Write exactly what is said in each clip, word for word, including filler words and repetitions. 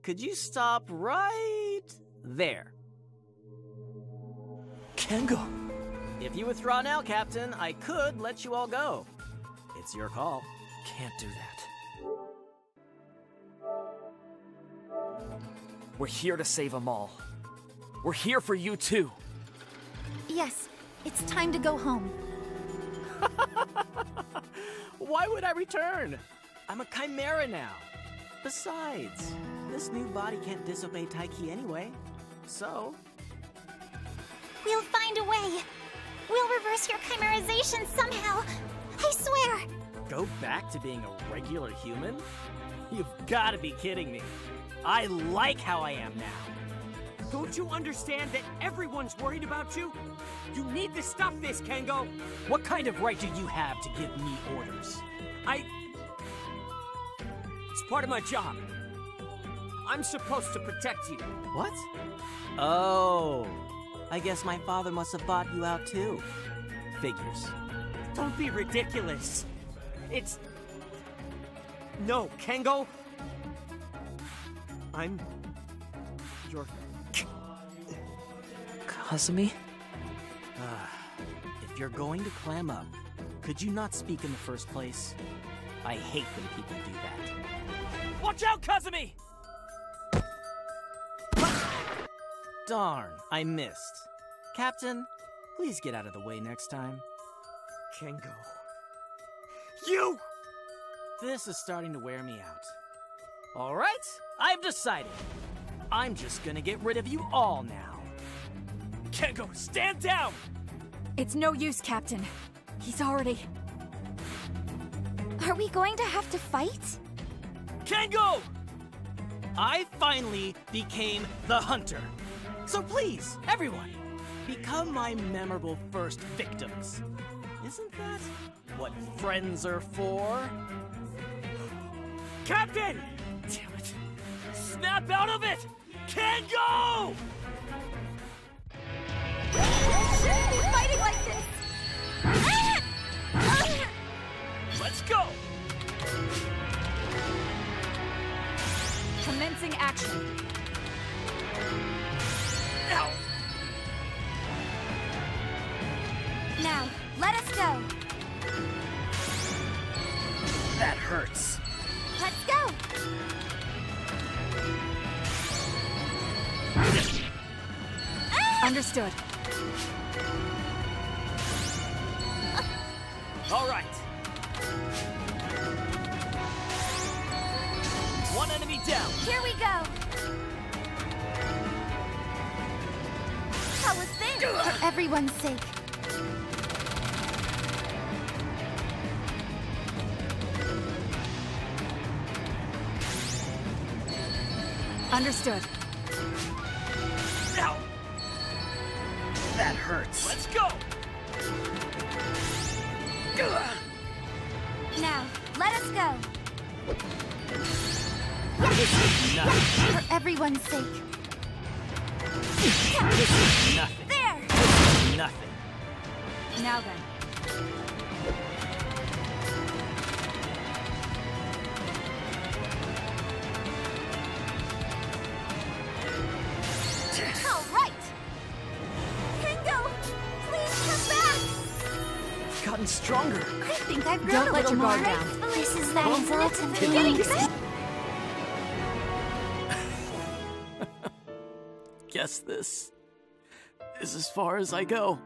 could you stop right there? Kengo! If you withdraw now, Captain, I could let you all go. It's your call. Can't do that. We're here to save them all. We're here for you too. Yes, it's time to go home. Why would I return? I'm a chimera now. Besides, this new body can't disobey Taiki anyway. So... We'll find a way. We'll reverse your chimerization somehow. I swear. Go back to being a regular human? You've got to be kidding me. I like how I am now. Don't you understand that everyone's worried about you? You need to stop this, Kengo! What kind of right do you have to give me orders? I... It's part of my job. I'm supposed to protect you. What? Oh, I guess my father must have bought you out too. Figures. Don't be ridiculous. It's... No, Kengo. I'm... your... Kazumi? Ah, if you're going to clam up, could you not speak in the first place? I hate when people do that. Watch out, Kazumi! Darn, I missed. Captain, please get out of the way next time. Kengo. You! This is starting to wear me out. All right, I've decided. I'm just gonna get rid of you all now. Kengo, stand down! It's no use, Captain. He's already... Are we going to have to fight? Kengo! I finally became the hunter. So please, everyone, become my memorable first victims. Isn't that what friends are for? Captain! Damn it! Snap out of it! Kengo! Fighting like this! Let's go! Commencing action. Now! Now, let us go. That hurts. Let's go. Understood. All right. One enemy down. Here we go. How was this? For everyone's sake. Understood. Now. That hurts. Let's go. Now, let us go. This is nothing. For everyone's sake. This is nothing. There! This is nothing. Now then. All right! Kengo! Please come back! Gotten stronger. I think I've grown Don't a let little your guard more. down. This is that, Huh? isn't it? Did Getting you- better. Guess this is as far as I go.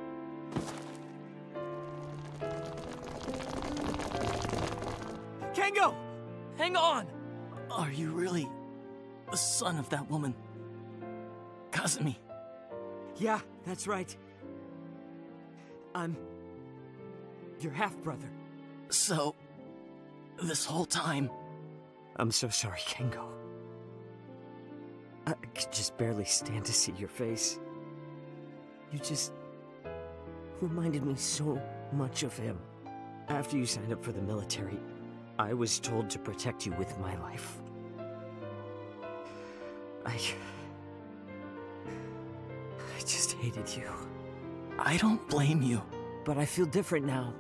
Kengo! Hang on! Are you really the son of that woman, Kazumi? Yeah, that's right. I'm... your half-brother. So, this whole time... I'm so sorry, Kengo. I could just barely stand to see your face. You just... reminded me so much of him. After you signed up for the military, I was told to protect you with my life. I... I just hated you. I don't blame you. But I feel different now.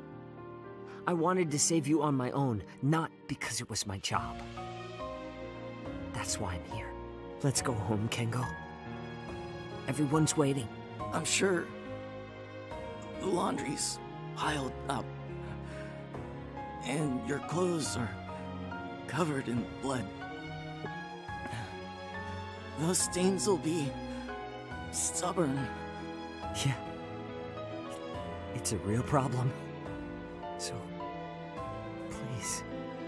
I wanted to save you on my own, not because it was my job. That's why I'm here. Let's go home, Kengo. Everyone's waiting. I'm sure the laundry's piled up, and your clothes are covered in blood. Those stains will be stubborn. Yeah. It's a real problem. So, please.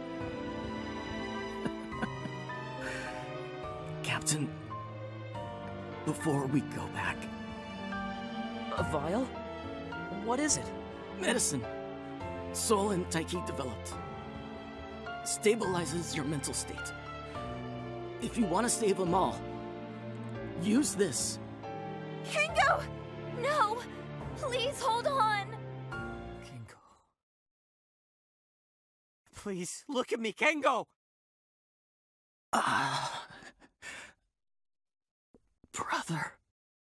Captain, before we go back, A vial? What is it? medicine Sol and Taiki developed stabilizes your mental state. If you want to save them all, use this. Kengo! No! Please hold on! Kengo. Please, look at me, Kengo! Ah. Brother.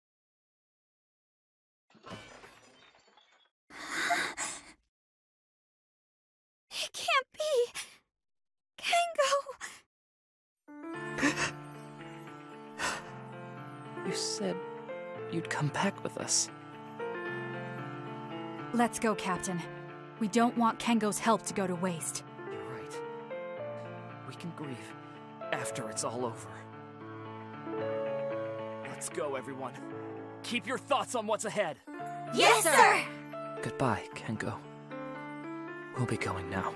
It can't be! Kengo! You said you'd come back with us. Let's go, Captain. We don't want Kengo's help to go to waste. You're right. We can grieve after it's all over. Let's go, everyone. Keep your thoughts on what's ahead. Yes, sir! Goodbye, Kengo. We'll be going now.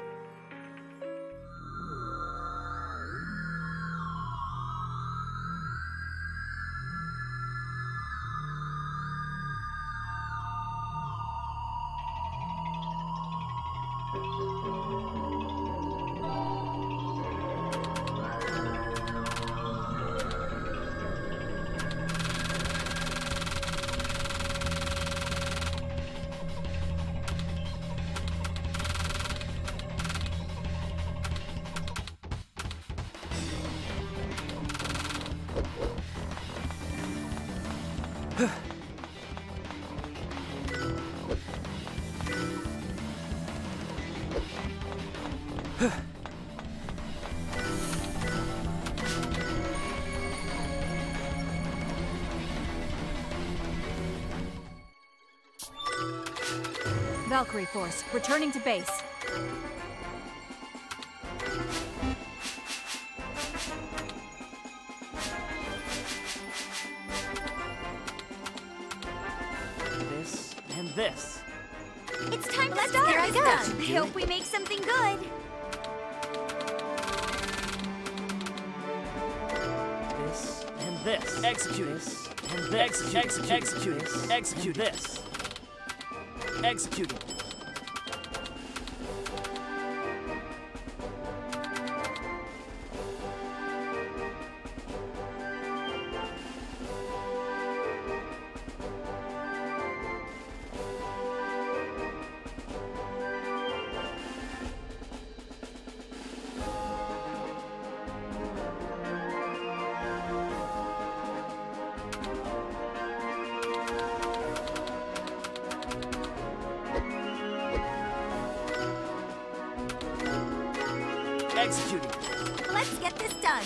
Valkyrie Force, returning to base. This and this. It's time to Let's start! get this done. Good. I hope we make something good. This and this. Execute this and this. Execute. Execute. Execute. Execute this. Executing. Executing. Let's get this done.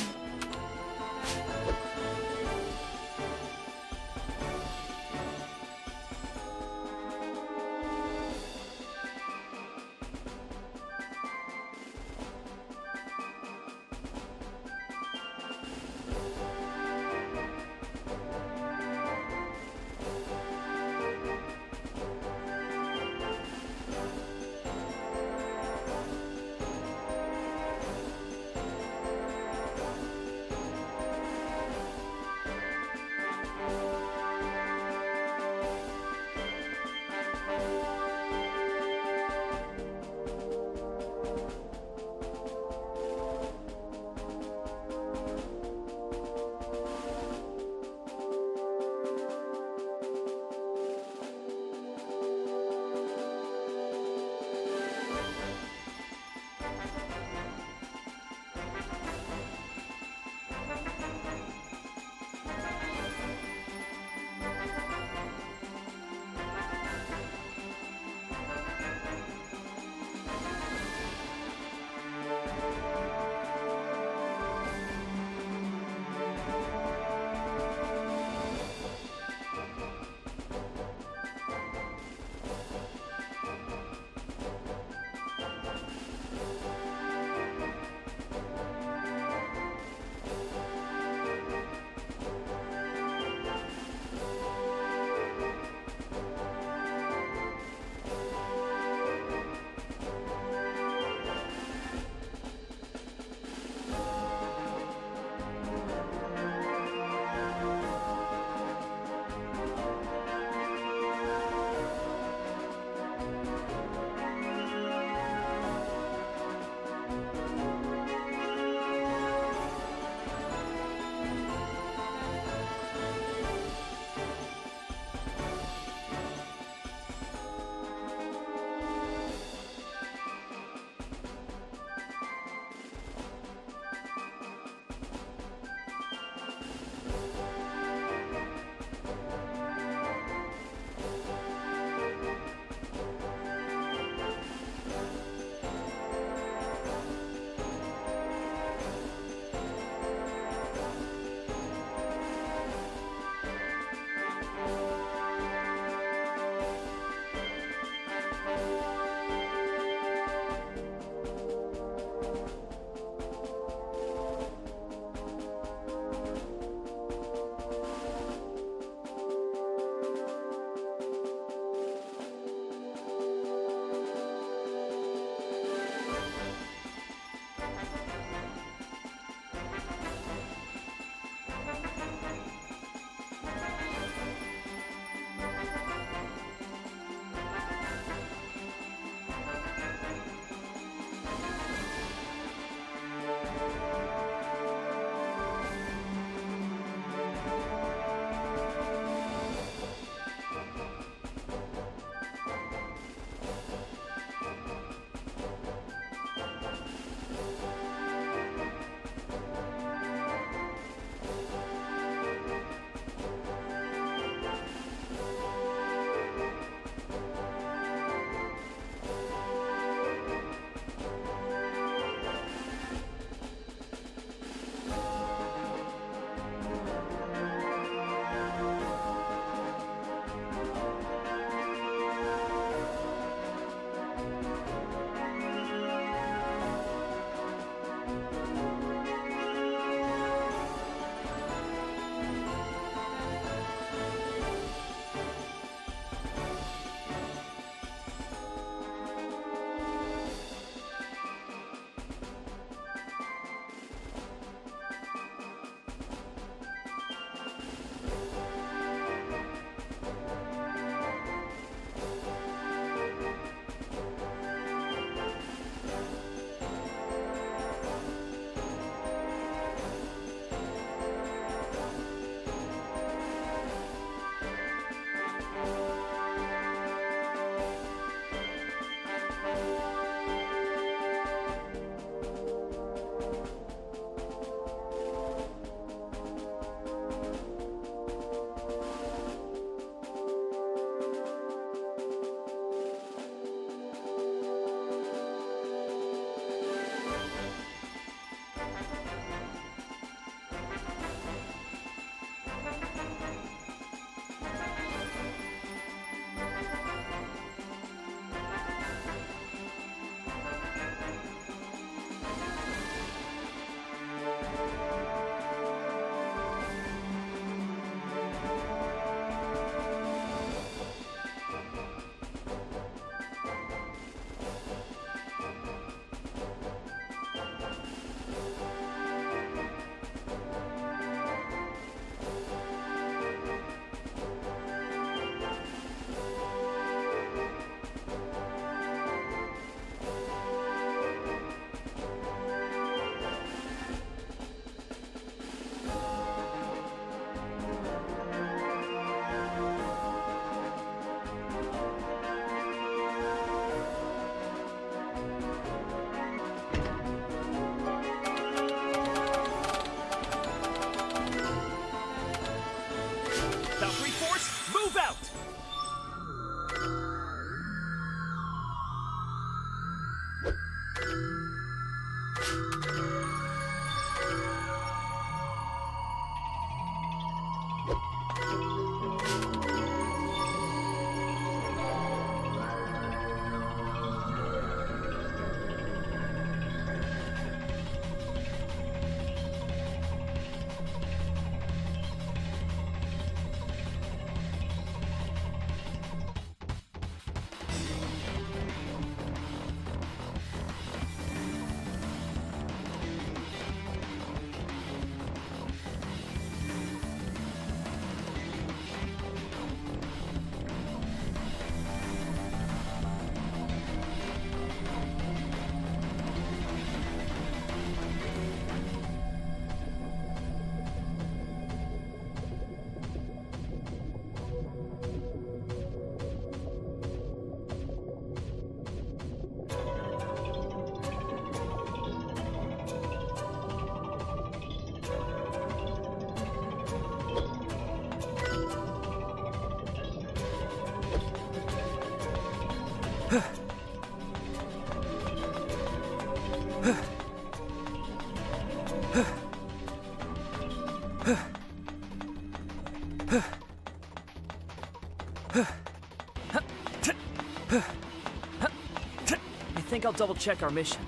I think I'll double check our mission.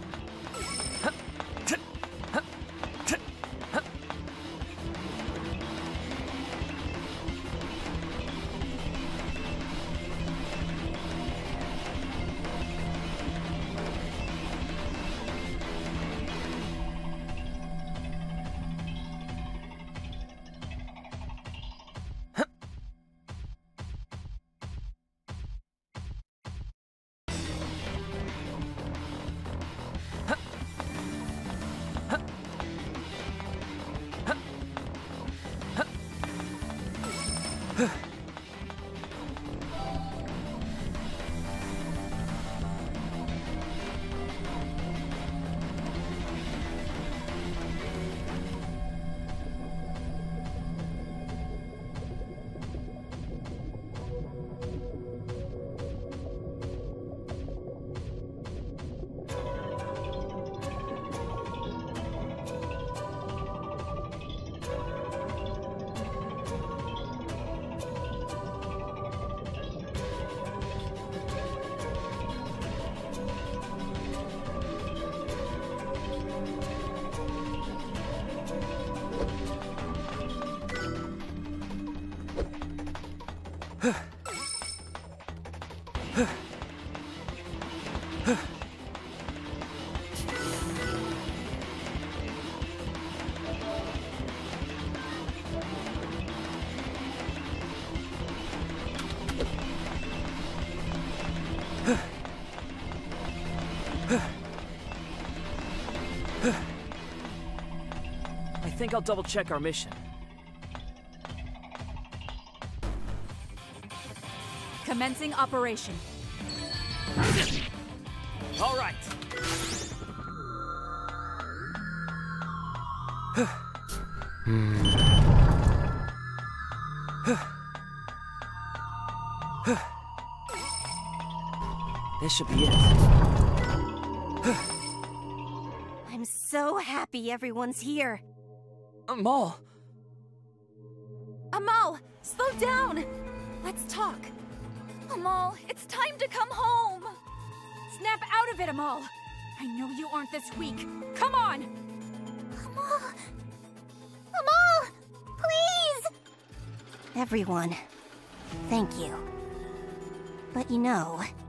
I think I'll double check our mission. Commencing operation. All right. This should be it. I'm so happy everyone's here. Amal! Amal, slow down! Let's talk. Amal, it's time to come home! Snap out of it, Amal! I know you aren't this weak. Come on! Amal! Amal! Please! Everyone, thank you. But you know,